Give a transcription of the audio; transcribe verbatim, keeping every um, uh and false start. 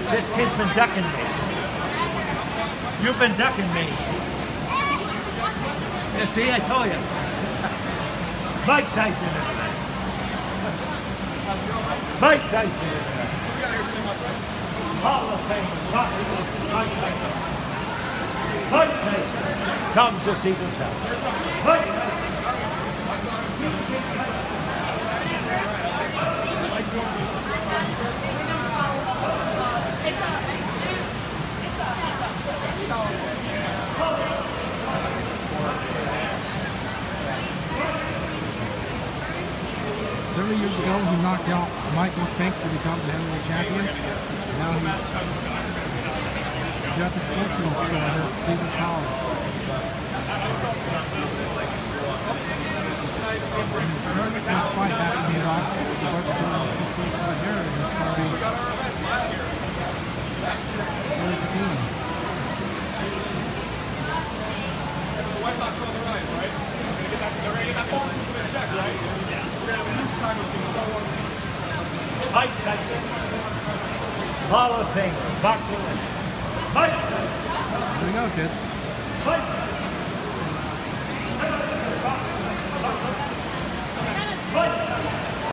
This kid's been ducking me. You've been ducking me. You see, I told you. Mike Tyson. Mike Tyson. Hall of Fame. Mike Tyson. Mike Tyson. Comes the season's bell. Mike Tyson. thirty years ago, he knocked out Michael Spinks to become the heavyweight champion. Now he's got the functional skill here at Caesar's Palace. His first fight back in Iraq, he worked for two weeks over here and he's starting thirteen. White Sox on the rise, right? They're gonna get that, they're gonna get that phone system in check, right? Yeah. We're gonna have a new Chicago team. So Mike Tyson. Hall of Fame. Boxing winner. Mike Tyson. Here we go, kids. Mike Tyson. Mike Tyson.